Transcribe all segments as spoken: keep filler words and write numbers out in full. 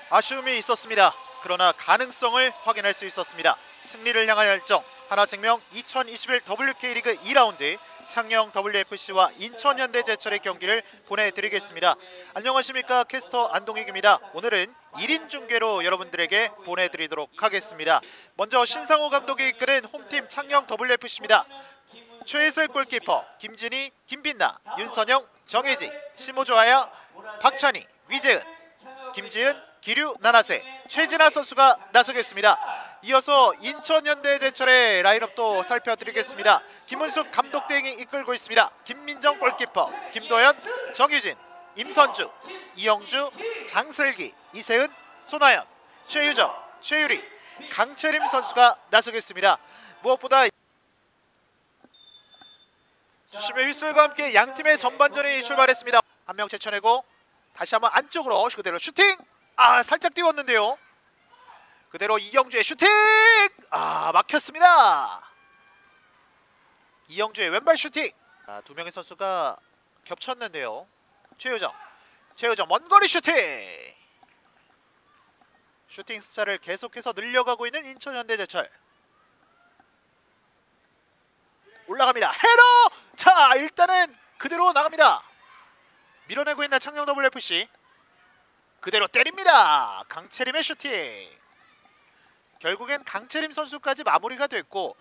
아쉬움이 있었습니다. 그러나 가능성을 확인할 수 있었습니다. 승리를 향한 열정, 하나생명 이천이십일 더블유케이 리그 이 라운드 창녕 더블유에프씨와 인천현대제철의 경기를 보내드리겠습니다. 안녕하십니까, 캐스터 안동익입니다. 오늘은 일 인 중계로 여러분들에게 보내드리도록 하겠습니다. 먼저 신상호 감독이 이끄는 홈팀 창녕 더블유에프씨입니다. 최혜슬 골키퍼, 김진희, 김빛나, 윤선영, 정혜지, 심호조아야, 박찬희, 위재은, 김지은, 기류, 나나세, 최진아 선수가 나서겠습니다. 이어서 인천현대제철의 라인업도 살펴드리겠습니다. 김은숙 감독 대행이 이끌고 있습니다. 김민정 골키퍼, 김도현, 정유진, 임선주, 이영주, 장슬기, 이세은, 손아연, 최유정, 최유리, 강채림 선수가 나서겠습니다. 무엇보다 주심의 휘슬과 함께 양팀의 전반전이 출발했습니다. 한 명 제쳐내고 다시 한번 안쪽으로 그대로 슈팅! 아, 살짝 띄웠는데요. 그대로 이영주의 슈팅! 아, 막혔습니다. 이영주의 왼발 슈팅! 아, 두 명의 선수가 겹쳤는데요. 최유정, 최유정 먼거리 슈팅! 슈팅 숫자를 계속해서 늘려가고 있는 인천현대제철. 올라갑니다. 헤더! 자, 일단은 그대로 나갑니다. 밀어내고 있는 창녕 더블유에프씨. 그대로 때립니다. 강채림의 슈팅. 결국엔 강채림 선수까지 마무리가 됐고,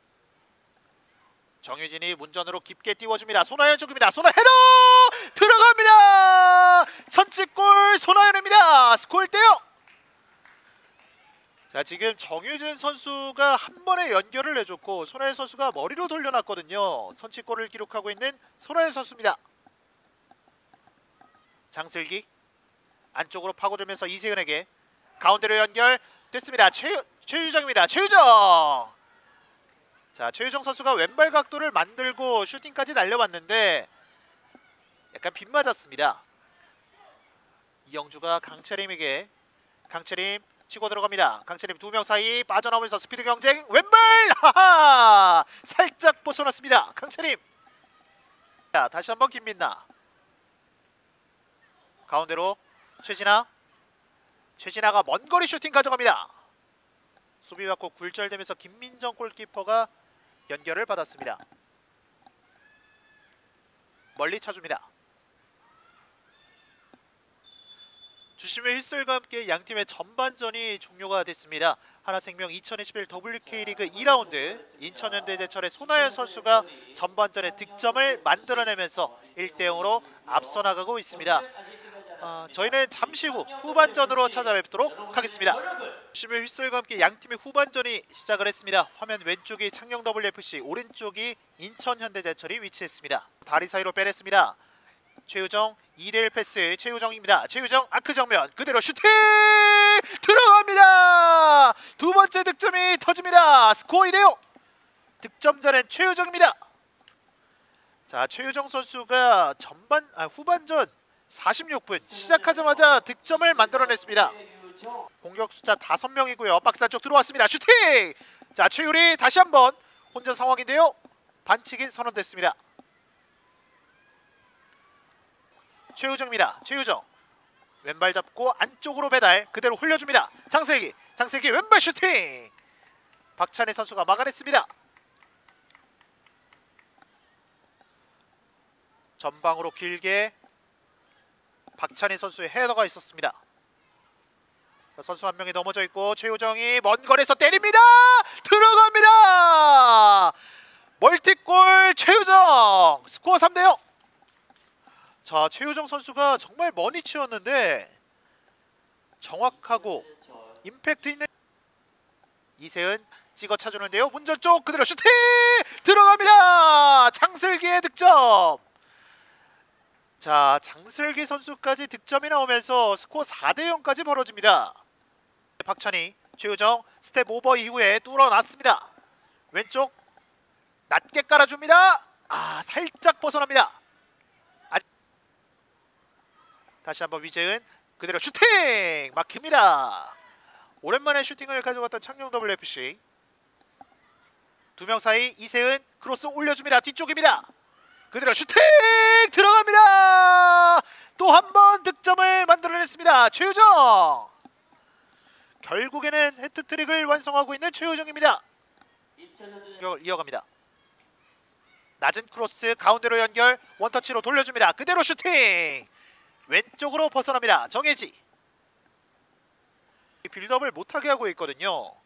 정유진이 문전으로 깊게 띄워줍니다. 손아연 쪽입니다. 손아연 헤더! 들어갑니다. 선취골 손아연입니다. 스코어 일 대 영. 자, 지금 정유진 선수가 한 번에 연결을 해줬고 손아연 선수가 머리로 돌려놨거든요. 선취골을 기록하고 있는 손아연 선수입니다. 장슬기 안쪽으로 파고들면서 이세은에게 가운데로 연결 됐습니다. 최, 최유정입니다. 최유정! 자, 최유정 선수가 왼발 각도를 만들고 슈팅까지 날려봤는데 약간 빗맞았습니다. 이영주가 강채림에게, 강채림 치고 들어갑니다. 강채림 두 명 사이 빠져나오면서 스피드 경쟁, 왼발! 하하! 살짝 벗어났습니다. 강채림. 자, 다시 한번 김민나. 가운데로 최진아. 최진아가 먼거리 슈팅 가져갑니다. 수비 받고 굴절되면서 김민정 골키퍼가 연결을 받았습니다. 멀리 차줍니다. 주심의 휘슬과 함께 양팀의 전반전이 종료가 됐습니다. 하나생명 이천이십일 더블유케이 리그 이 라운드 인천현대제철의 손아연 선수가 전반전에 득점을 만들어내면서 일 대 영으로 앞서 나가고 있습니다. 어, 저희는 잠시 후 후반전으로 찾아뵙도록 하겠습니다. 주심의 휘슬과 함께 양팀의 후반전이 시작을 했습니다. 화면 왼쪽이 창녕 더블유에프씨, 오른쪽이 인천현대제철이 위치했습니다. 다리 사이로 빼냈습니다. 최유정 이 대 일 패스, 최유정입니다. 최유정 아크 정면 그대로 슈팅! 들어갑니다. 두 번째 득점이 터집니다. 스코어 이 대 영. 득점자는 최유정입니다. 자, 최유정 선수가 전반 아, 후반전 사십육 분 시작하자마자 득점을 만들어냈습니다. 공격 숫자 다섯 명이고요. 박스 안쪽 들어왔습니다. 슈팅! 자, 최유리 다시 한번 혼전 상황인데요. 반칙이 선언됐습니다. 최유정입니다. 최유정 왼발 잡고 안쪽으로 배달 그대로 흘려줍니다. 장슬기, 장슬기 왼발 슈팅! 박찬희 선수가 막아냈습니다. 전방으로 길게 박찬희 선수의 헤더가 있었습니다. 선수 한 명이 넘어져 있고 최유정이 먼 거리에서 때립니다. 들어갑니다. 멀티골 최유정. 스코어 삼 대 영. 자, 최유정 선수가 정말 머니 치였는데 정확하고 임팩트 있는 이세은 찍어 차주는데요. 문전 쪽 그대로 슈팅! 들어갑니다. 장슬기의 득점. 자, 장슬기 선수까지 득점이 나오면서 스코어 사 대 영까지 벌어집니다. 박찬희, 최유정 스텝 오버 이후에 뚫어놨습니다. 왼쪽 낮게 깔아줍니다. 아, 살짝 벗어납니다. 아직... 다시 한번 위재은 그대로 슈팅! 막힙니다. 오랜만에 슈팅을 가져갔던 창녕 더블유에프씨. 두 명 사이 이세은 크로스 올려줍니다. 뒤쪽입니다. 그대로 슈팅! 들어갑니다. 또 한 번 득점을 만들어냈습니다. 최유정. 결국에는 헤트트릭을 완성하고 있는 최효정입니다. 이걸 이어갑니다. 낮은 크로스 가운데로 연결, 원터치로 돌려줍니다. 그대로 슈팅! 왼쪽으로 벗어납니다. 정혜지. 빌드업을 못하게 하고 있거든요.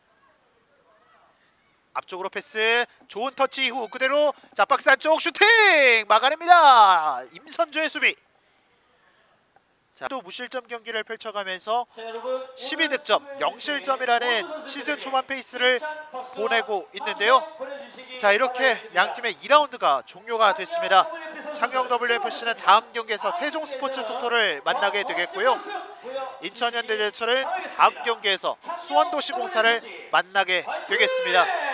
앞쪽으로 패스, 좋은 터치 이후 그대로 자 박스 안쪽 슈팅! 막아냅니다. 임선주의 수비. 자, 또 무실점 경기를 펼쳐가면서 십이 득점, 영 실점이라는 시즌 초반 페이스를 보내고 있는데요. 자, 이렇게 양팀의 이 라운드가 종료가 됐습니다. 창녕 더블유에프씨는 다음 경기에서 세종스포츠 토토를 만나게 되겠고요. 인천현대제철은 다음 경기에서 수원도시공사를 만나게 되겠습니다.